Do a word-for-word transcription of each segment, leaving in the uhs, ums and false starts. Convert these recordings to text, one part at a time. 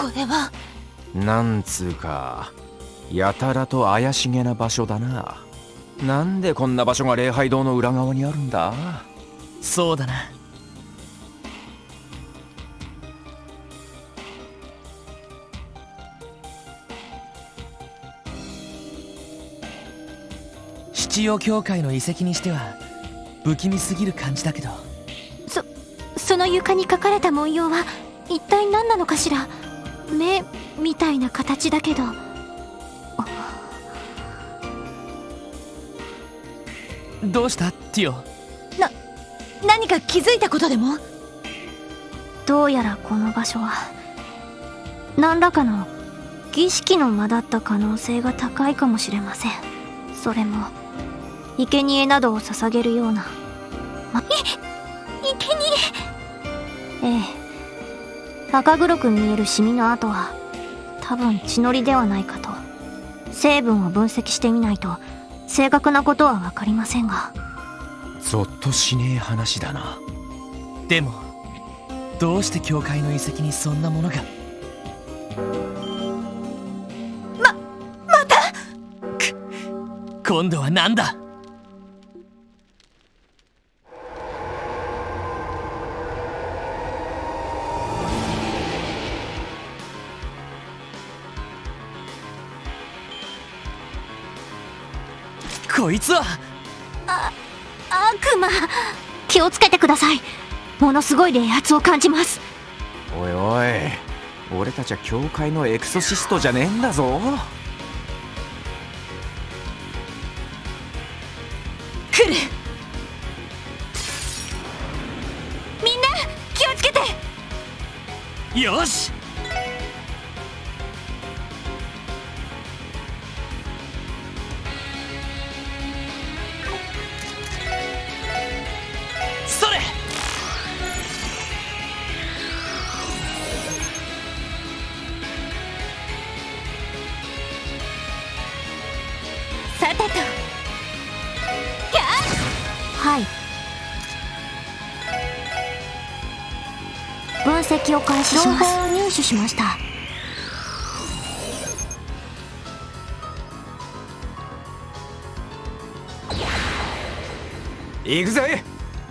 これはなんつうかやたらと怪しげな場所だな。なんでこんな場所が礼拝堂の裏側にあるんだ？ そうだな。七葉教会の遺跡にしては不気味すぎる感じだけど、 そその床に描かれた文様は一体何なのかしら。目みたいな形だけど。 どうしたティオ？ な何か気づいたことでも？どうやらこの場所は何らかの儀式の間だった可能性が高いかもしれません。それも生贄などを捧げるような、ま、い生贄。ええ、赤黒く見えるシミの跡は多分血のりではないかと。成分を分析してみないと正確なことは分かりませんが。 ゾッとしねえ話だな。 でもどうして教会の遺跡にそんなものが？ ままた？ く今度は何だ？こいつはあ悪魔。気をつけてください。ものすごい冷圧を感じます。 おいおい、俺たちは教会のエクソシストじゃねえんだぞ。 来る。みんな気をつけて。 よし。それ。 さてと。やあ。はい。分析を開始します。情報を入手しました。 行くぜ。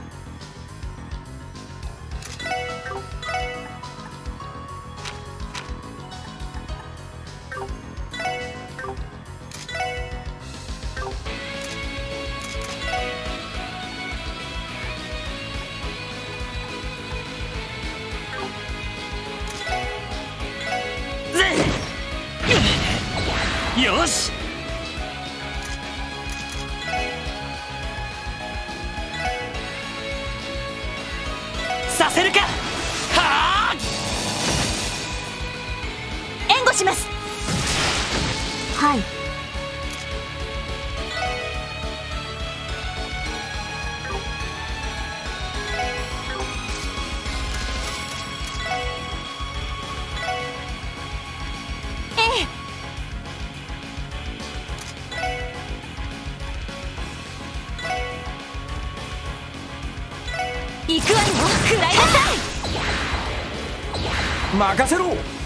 よし。させるか。はあ。 援護します。はい。行くわよ。食らいなさい。 任せろ。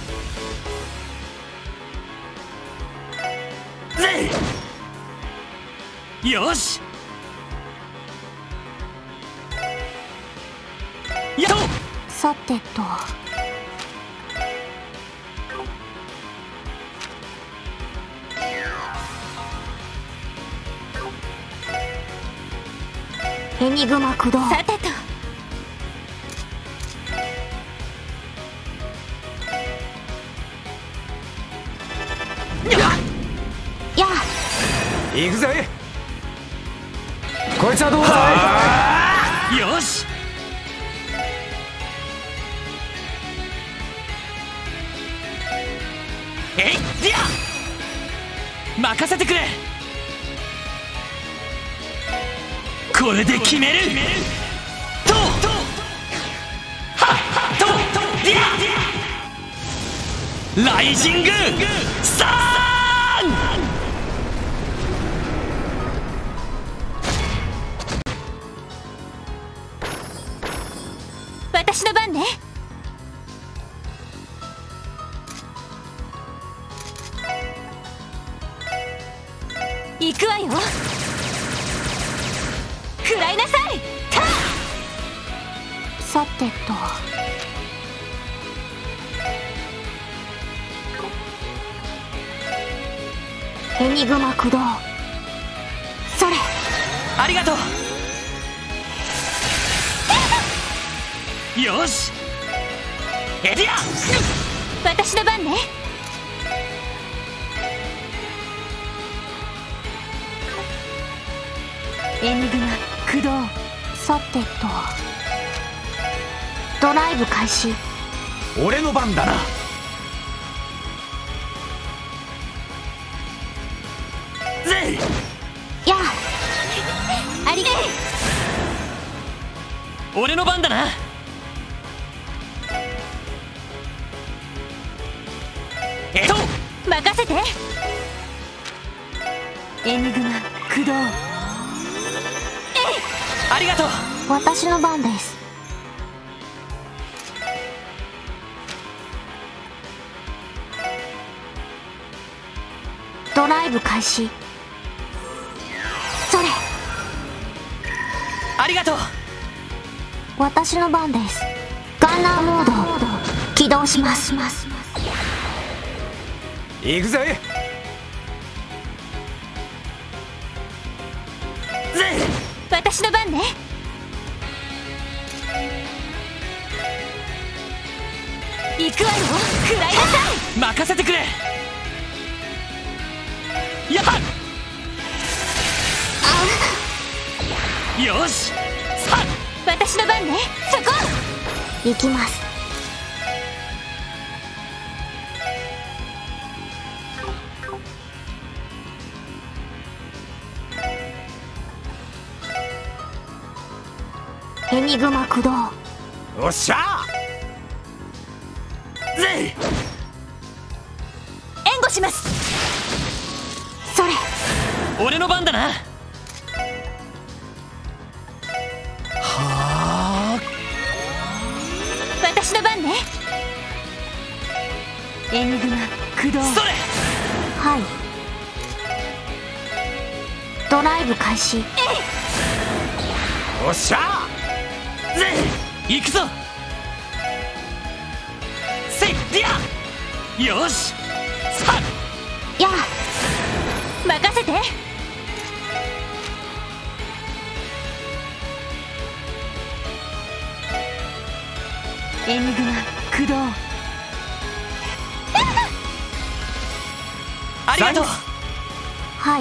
ぜよし。やっと。 さてと。エニグマ駆動。さてと。やあ。 行くぜ。こいつはどうだい？ よし。えいっや。任せてくれ。これで決める。とはっとライジングサーン。 私の番ね。 行くわよ。食らいなさい。さてと、エニグマ駆動。それ。 ありがとう。よし、エディア。 私の番ね。エニグマ駆動。さてと、ドライブ開始。 俺の番だな。 ぜいやあ、ありがとう。 俺の番だな。えっと任せて。エニグマ駆動。 ありがとう。 私の番です。ドライブ開始。それ。 ありがとう。 私の番です。ガンナーモード起動します。 行くぜ。 私の番ね。行くわよ。食らいなさい。 任せてくれ。やっ、よし、さあ私の番ね。そこ行きます。エニグマ駆動。 おっしゃぜい援護します。それ。 俺の番だな。はあ、 私の番ね。エニグマ駆動。 それ。 はい。ドライブ開始。 おっしゃぜい行くぞ。せいディア。よし、さあやあ、任せて。エニグマ駆動。 ありがとう。 はい。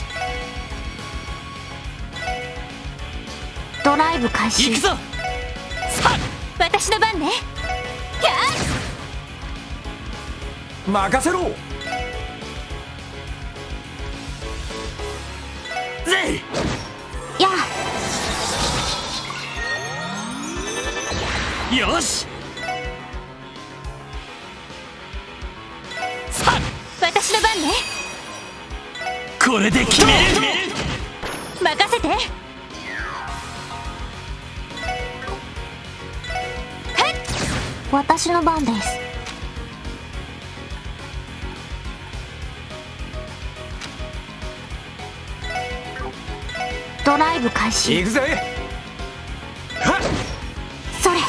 ドライブ開始。 行くぞ。さあ私の番ね。やあ任せろ。 ぜいやい、よし、さあ私の番ね。 これで決める。 任せて。私の番です。ドライブ開始。 行くぜ。はっ、 それ。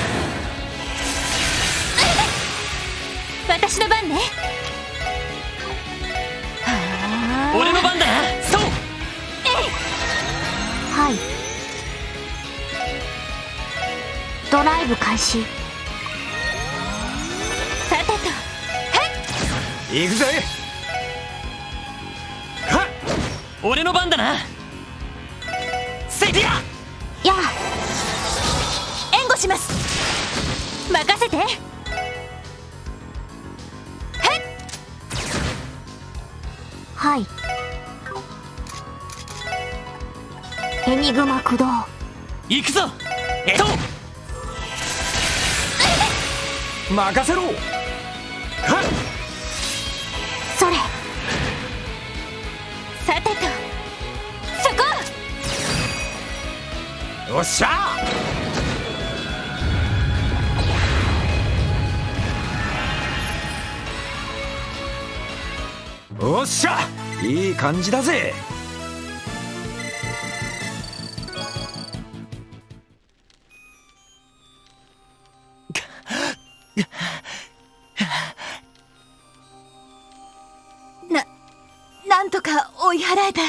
私の番ね。 俺の番だな。そう。 はい。ドライブ開始。さてと、 行くぜ。はっ、 俺の番だな。セイディア。 やあ、援護します。任せて。はい。エニグマ駆動。 行くぞ。えっと任せろ。はっ、 それ。さてと、そこ。 よっしゃ。おっしゃ。 いい感じだぜ。 な、なんとか追い払えた。い、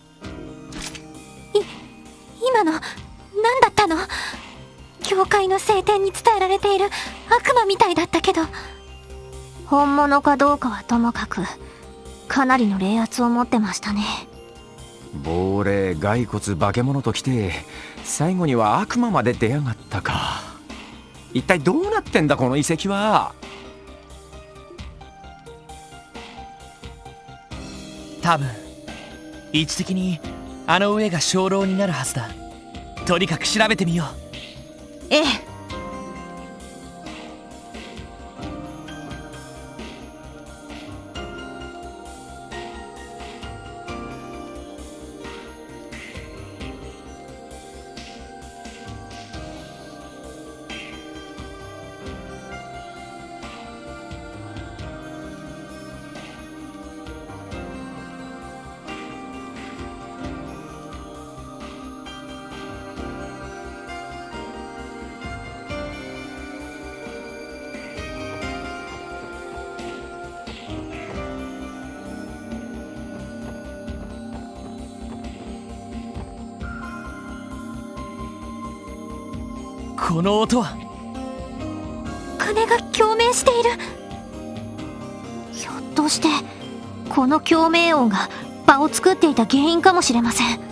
今の何だったの？教会の聖典に伝えられている悪魔みたいだったけど、本物かどうかはともかくかなりの霊圧を持ってましたね。 亡霊、骸骨、化け物ときて最後には悪魔まで出やがったか。一体どうなってんだこの遺跡は。 多分位置的にあの上が鐘楼になるはずだ。とにかく調べてみよう。 ええ。 この音は鐘が共鳴している。ひょっとしてこの共鳴音が場を作っていた原因かもしれません。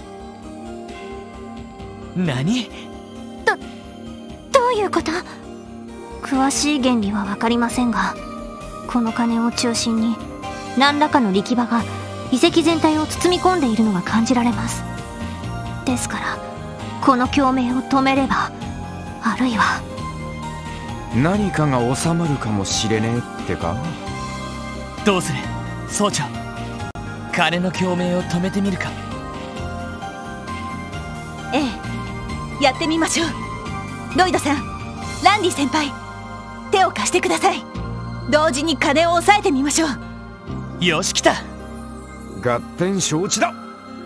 何？ どどういうこと？詳しい原理は分かりませんが、この鐘を中心に何らかの力場が遺跡全体を包み込んでいるのが感じられます。ですからこの共鳴を止めれば、あるいは何かが収まるかもしれねえってか。 どうする総長、鐘の共鳴を止めてみるか。 ええ、やってみましょう。ロイドさん、ランディ先輩、手を貸してください。同時に鐘を押さえてみましょう。 よし、来た。 合点承知だ。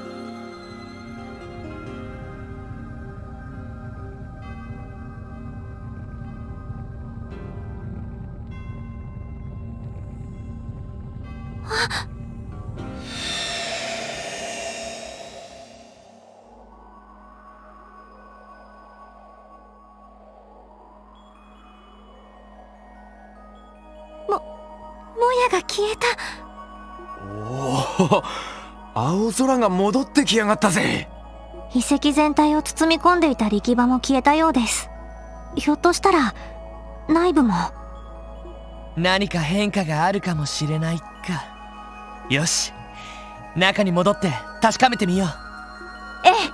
もやが消えた。 おお、青空が戻ってきやがったぜ。 遺跡全体を包み込んでいた力場も消えたようです。ひょっとしたら内部も何か変化があるかもしれないか。よし、中に戻って確かめてみよう。 ええ。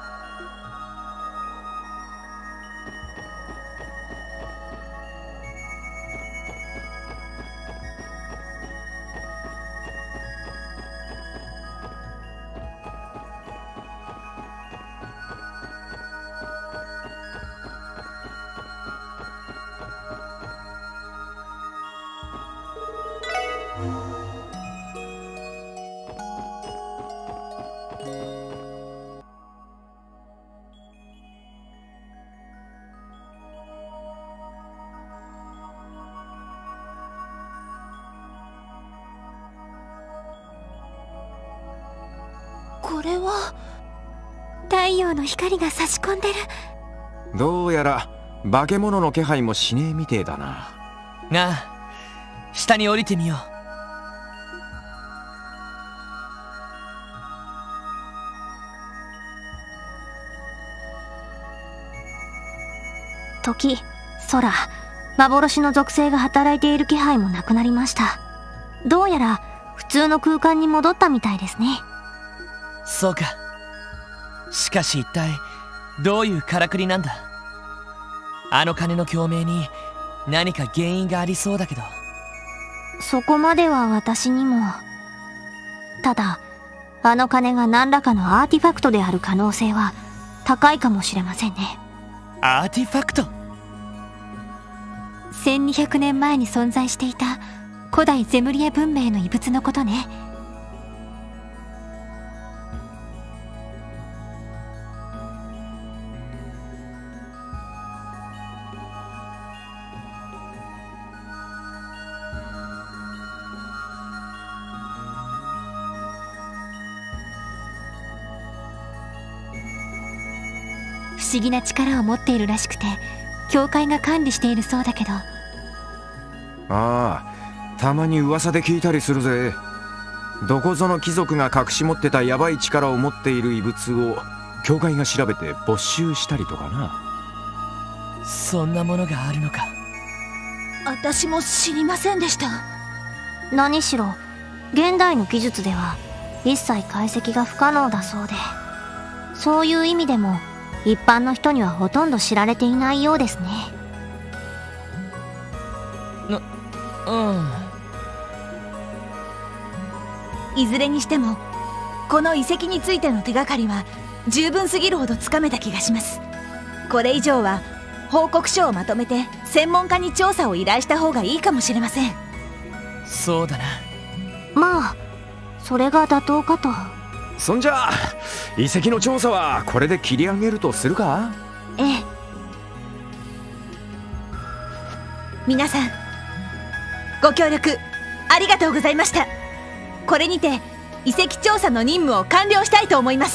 これは太陽の光が差し込んでる。 どうやら化け物の気配もしねえみてえだな。 ああ、下に降りてみよう。 時、空、幻の属性が働いている気配もなくなりました。どうやら普通の空間に戻ったみたいですね。 そうか。しかし一体どういうからくりなんだ。あの鐘の共鳴に何か原因がありそうだけど。 そこまでは私にも。ただあの鐘が何らかのアーティファクトである可能性は高いかもしれませんね。 アーティファクト？ せんにひゃくねんまえに存在していた古代ゼムリア文明の遺物のことね。 思議な力を持っているらしくて、教会が管理しているそうだけど。 ああ、たまに噂で聞いたりするぜ。どこぞの貴族が隠し持ってたヤバい力を持っている異物を教会が調べて没収したりとかな。 そんなものがあるのか。 私も知りませんでした。 何しろ現代の技術では一切解析が不可能だそうで、そういう意味でも一般の人にはほとんど知られていないようですね。 な、うんいずれにしてもこの遺跡についての手がかりは十分すぎるほどつかめた気がします。これ以上は報告書をまとめて専門家に調査を依頼した方がいいかもしれません。 そうだな。 まあそれが妥当かと。 そんじゃあ遺跡の調査はこれで切り上げるとするか。 ええ。 皆さんご協力ありがとうございました。これにて遺跡調査の任務を完了したいと思います。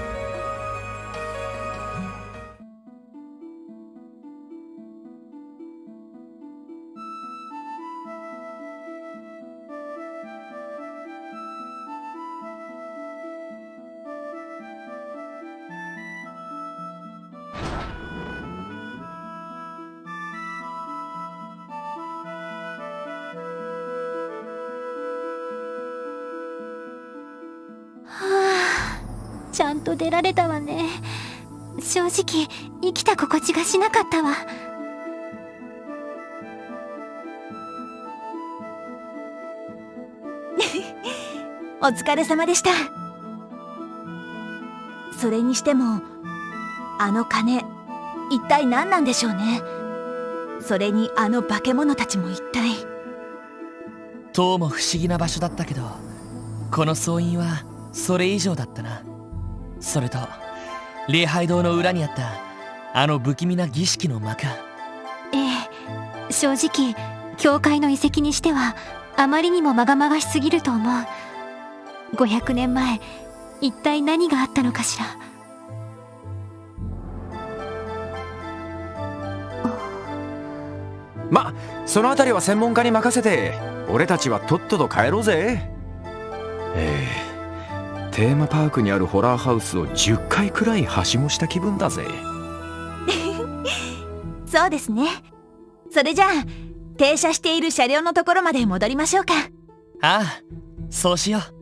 ちゃんと出られたわね。正直生きた心地がしなかったわ。 お疲れ様でした。それにしてもあの鐘一体何なんでしょうね。それにあの化け物たちも一体。 どうも不思議な場所だったけど、この総員はそれ以上だったな。それと礼拝堂の裏にあったあの不気味な儀式の間か。 ええ、正直教会の遺跡にしてはあまりにもまがまがしすぎると思う。ごひゃくねんまえ一体何があったのかしら。 ま、そのあたりは専門家に任せて俺たちはとっとと帰ろうぜ。ええ、テーマパークにあるホラーハウスをじゅっかいくらいはしごした気分だぜ。 そうですね。それじゃあ停車している車両のところまで戻りましょうか。 ああ、そうしよう。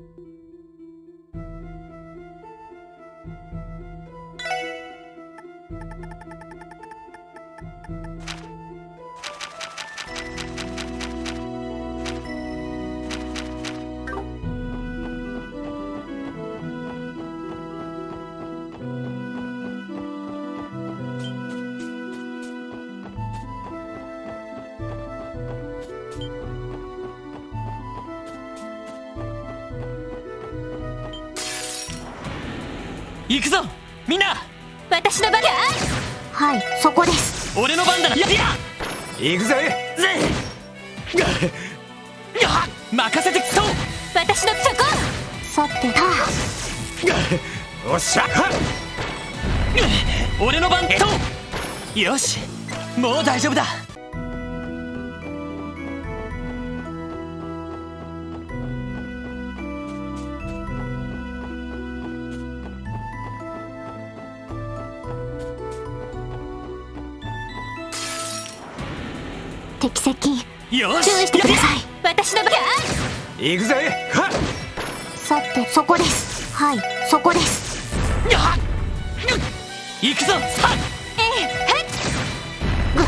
行くぞみんな。 私の番だ。はい、そこです。 俺の番だ。やや行くぜぜや任せてくそ。 私のそこ。さてた。 おっしゃ。 俺の番と。よし、もう大丈夫だ。 敵接近よし、 注意してください。私の番だ。 行くぜ。はっ。 さてそこです。はい、そこです。 やっ行くぞ。さあ、 ええ、はい。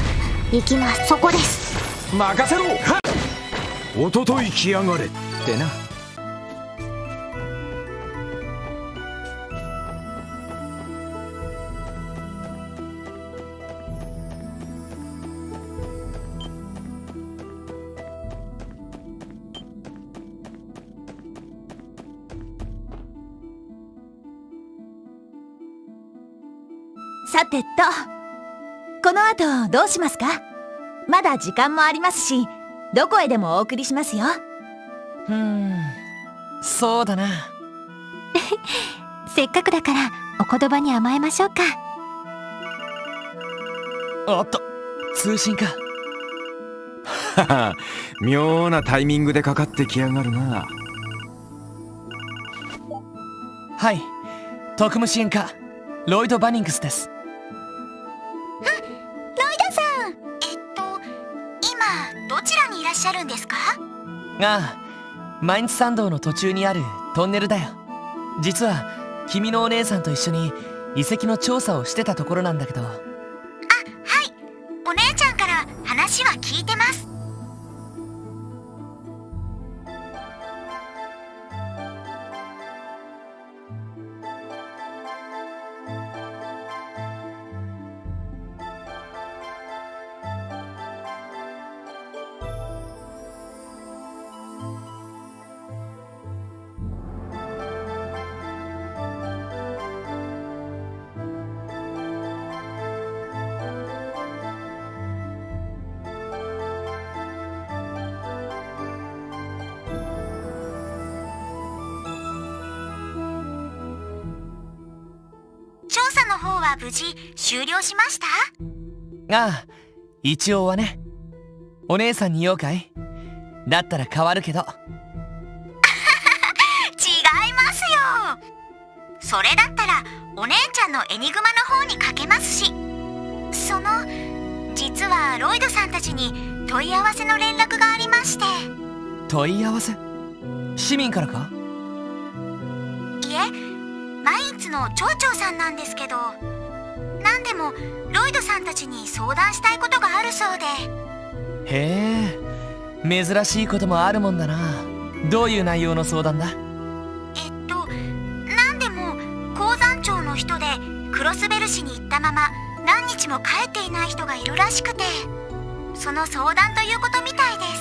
行きます。そこです。 任せろ。はっ。おととい来やがれってな。 さてと、この後どうしますか？まだ時間もありますし、どこへでもお送りしますよ。 うーん、そうだな。 せっかくだからお言葉に甘えましょうか。 おっと、通信か。 はは、妙なタイミングでかかってきやがるな。 はい、特務支援課ロイド・バニングスです。 ロイドさん、えっと今どちらにいらっしゃるんですか？ ああ、マインツ山道の途中にあるトンネルだよ。実は君のお姉さんと一緒に遺跡の調査をしてたところなんだけど。あ、はい、 お姉ちゃんから話は聞いてます。調査の方は無事終了しました？ ああ、一応はね。お姉さんに言おうかい？だったら変わるけど。違いますよ。それだったらお姉ちゃんのエニグマの方にかけますし。その実はロイドさんたちに問い合わせの連絡がありまして。 問い合わせ？市民からか？ いえ、マインツの町長さんなんですけど、何でもロイドさんたちに相談したいことがあるそうで。 へえ、珍しいこともあるもんだな。どういう内容の相談だ？ えっと何でも鉱山町の人でクロスベル市に行ったまま何日も帰っていない人がいるらしくて、その相談ということみたいです。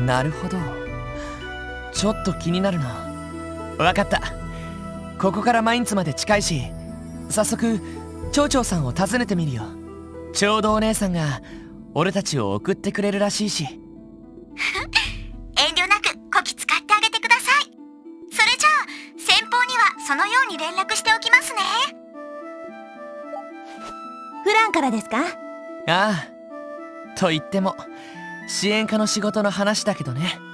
なるほど、ちょっと気になるな。わかった。ここからマインツまで近いし、早速町長さんを訪ねてみるよ。ちょうどお姉さんが俺たちを送ってくれるらしいし。 遠慮なくこき使ってあげてください。それじゃあ先方にはそのように連絡しておきますね。 フランからですか？ ああ、と言っても支援課の仕事の話だけどね。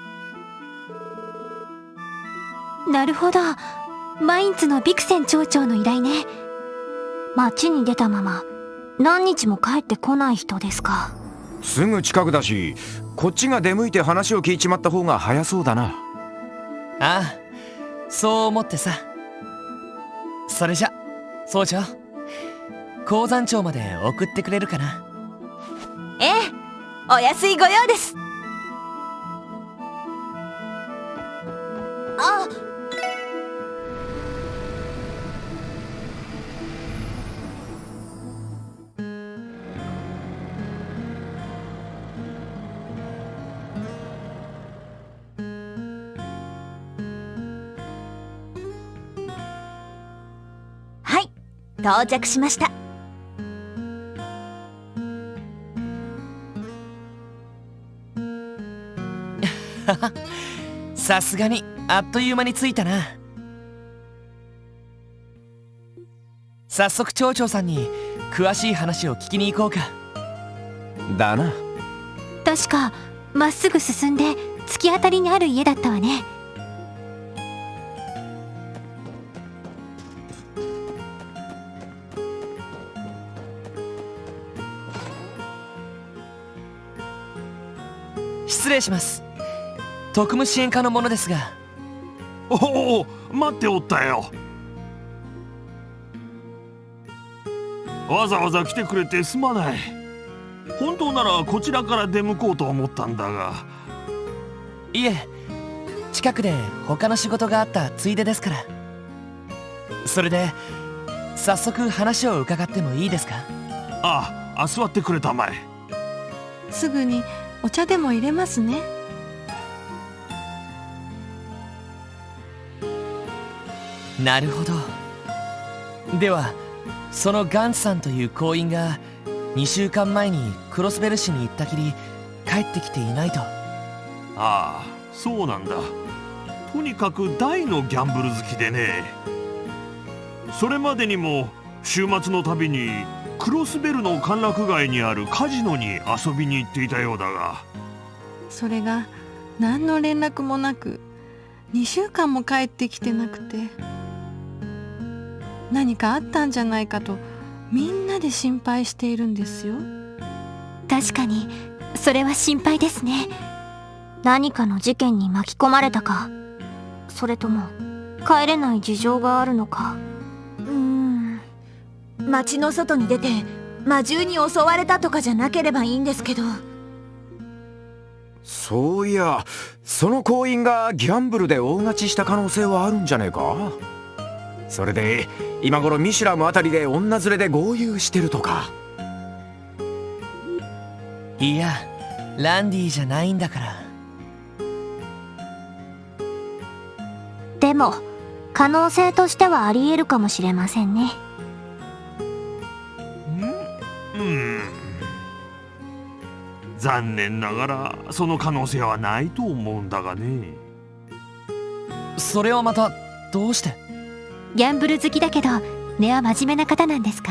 なるほど、マインツのビクセン町長の依頼ね。町に出たまま何日も帰ってこない人ですか。 すぐ近くだし、こっちが出向いて話を聞いちまった方が早そうだな。 ああ、そう思ってさ。それじゃ総長、鉱山町まで送ってくれるかな？ ええ、お安いご用です。あ、はい、到着しました。 さすがにあっという間に着いたな。早速町長さんに詳しい話を聞きに行こうか。 だな。 確かまっすぐ進んで突き当たりにある家だったわね。 失礼します。特務支援課の者ですが。 おお、待っておったよ。わざわざ来てくれてすまない。本当ならこちらから出向こうと思ったんだが。 いえ、近くで他の仕事があったついでですから。それで早速話を伺ってもいいですか？ ああ、座ってくれたまえ。 すぐにお茶でも入れますね。 なるほど。ではそのガンツさんという行員がにしゅうかんまえにクロスベル市に行ったきり帰ってきていないと。 ああ、そうなんだ。とにかく大のギャンブル好きでね。それまでにも週末のたびにクロスベルの歓楽街にあるカジノに遊びに行っていたようだが。 それが何の連絡もなくにしゅうかんも帰ってきてなくて、何かあったんじゃないかとみんなで心配しているんですよ。 確かにそれは心配ですね。何かの事件に巻き込まれたか、それとも帰れない事情があるのか。 うーん、町の外に出て魔獣に襲われたとかじゃなければいいんですけど。 そういや、その行員がギャンブルで大勝ちした可能性はあるんじゃねえか。それで今頃ミシュラムあたりで女連れで豪遊してるとか。 いや、ランディじゃないんだから。 でも可能性としてはありえるかもしれませんね。 うん、残念ながらその可能性はないと思うんだがね。 それはまたどうして？ ギャンブル好きだけど根は真面目な方なんですか？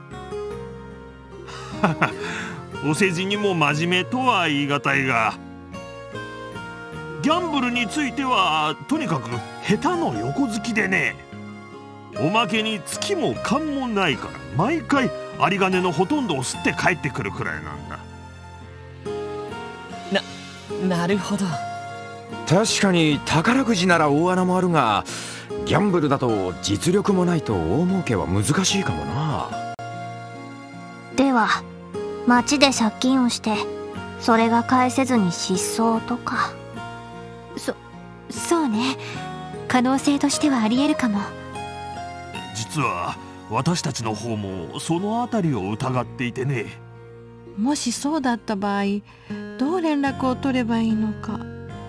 お世辞にも真面目とは言い難いが、ギャンブルについてはとにかく下手の横好きでね。おまけに月も勘もないから毎回有り金のほとんどを吸って帰ってくるくらいなんだ。 な、なるほど。 確かに宝くじなら大穴もあるが、ギャンブルだと実力もないと大儲けは難しいかもな。 では町で借金をしてそれが返せずに失踪とか。そそうね、可能性としてはありえるかも。 実は私たちの方もそのあたりを疑っていてね。 もしそうだった場合、どう連絡を取ればいいのか。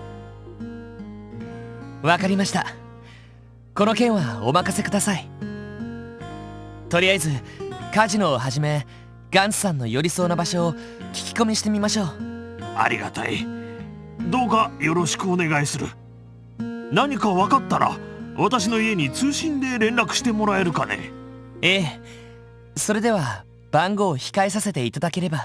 わかりました。この件はお任せください。とりあえずカジノをはじめガンツさんの寄りそうな場所を聞き込みしてみましょう。 ありがたい。どうかよろしくお願いする。何か分かったら私の家に通信で連絡してもらえるかね。 ええ、それでは番号を控えさせていただければ。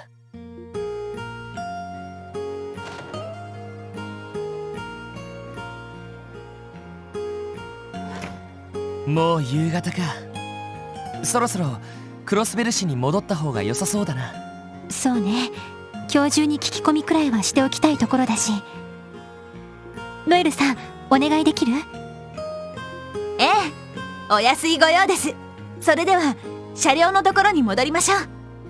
もう夕方か。そろそろクロスベル市に戻った方が良さそうだな。 そうね、今日中に聞き込みくらいはしておきたいところだし。ノエルさん、お願いできる？ ええ、お安いご用です。それでは車両のところに戻りましょう。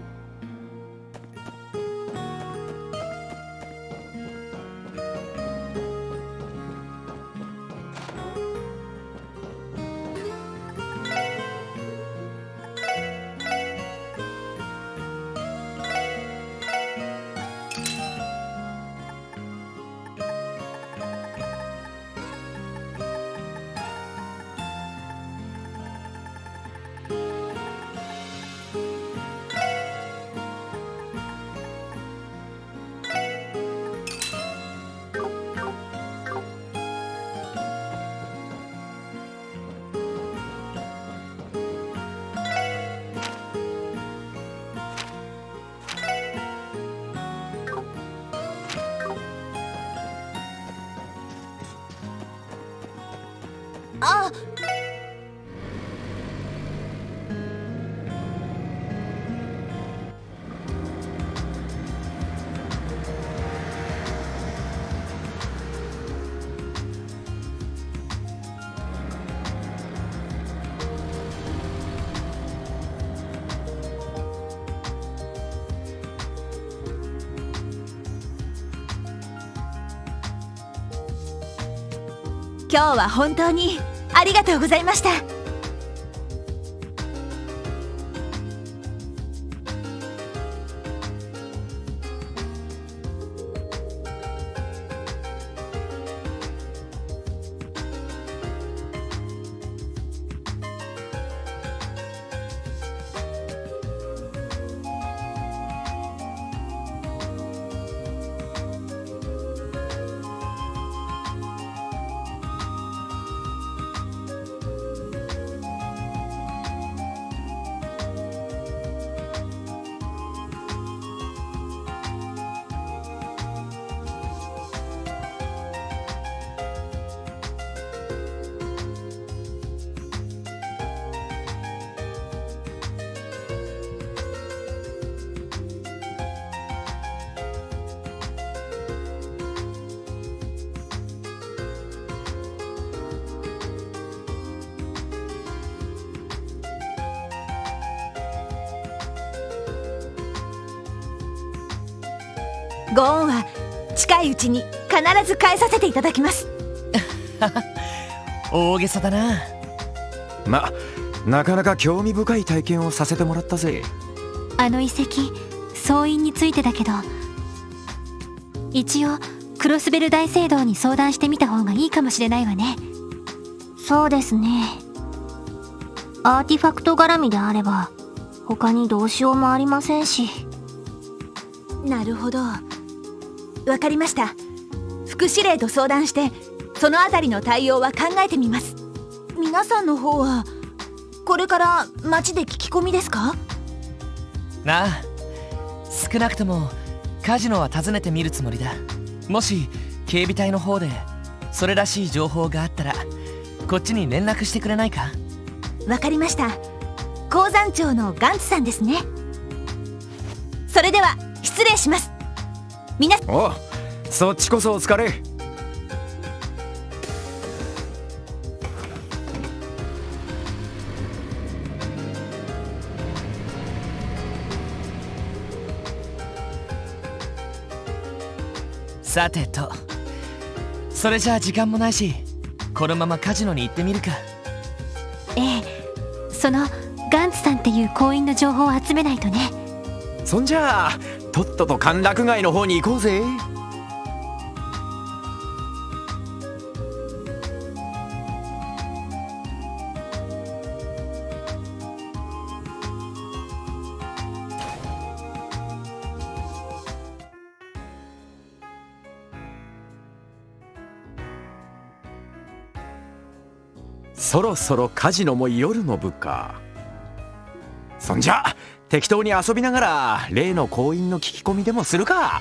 あ、今日は本当にありがとうございました。 ご恩は近いうちに必ず返させていただきます。 大げさだな。 ま、なかなか興味深い体験をさせてもらったぜ。 あの遺跡、総員についてだけど、一応クロスベル大聖堂に相談してみた方がいいかもしれないわね。そうですね。アーティファクト絡みであれば他にどうしようもありませんし。 なるほど、わかりました。副司令と相談してそのあたりの対応は考えてみます。皆さんの方はこれから町で聞き込みですか？ なあ、少なくともカジノは訪ねてみるつもりだ。もし警備隊の方でそれらしい情報があったらこっちに連絡してくれないか？ わかりました。鉱山長のガンツさんですね。それでは失礼します。みなおう、そっちこそお疲れ。 さてと、それじゃあ時間もないしこのままカジノに行ってみるか。 ええ、そのガンツさんっていう行員の情報を集めないとね。 そんじゃあとっとと歓楽街の方に行こうぜ。そろそろカジノも夜の部か。そんじゃ適当に遊びながら例の行員の聞き込みでもするか。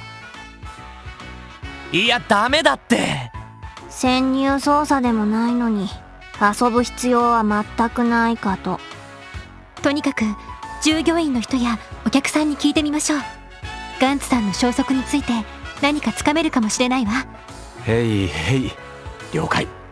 いやダメだって。 潜入捜査でもないのに遊ぶ必要は全くないかと。とにかく従業員の人やお客さんに聞いてみましょう。ガンツさんの消息について何かつかめるかもしれないわ。 へいへい、了解。